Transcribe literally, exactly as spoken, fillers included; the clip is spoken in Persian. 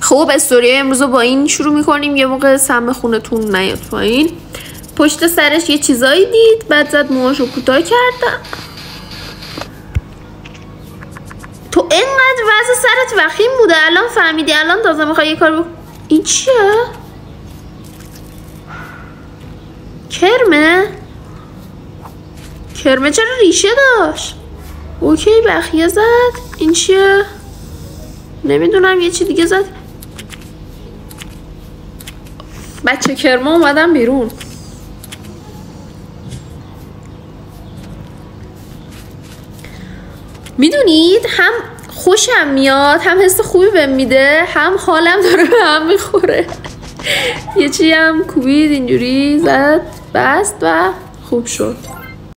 خب استوری امروز رو با این شروع میکنیم. یه موقع سم خونتون نیاد پایین. پشت سرش یه چیزایی دید، بعد زد موهاشو کوتاه کردم. تو اینقدر وضع سرت وخیم بوده الان فهمیدی؟ الان تازه میخوای یه کار بکن. این چیه؟ کرمه؟ کرمه چرا ریشه داشت؟ اوکی بخیه زد. این چیه؟ نمیدونم یه چی دیگه زد. بچه کرمه اومدم بیرون. میدونید هم خوشم میاد، هم حس خوبی بهم میده، هم حالم داره به هم میخوره. یه چی هم کوبید اینجوری زد بست و خوب شد.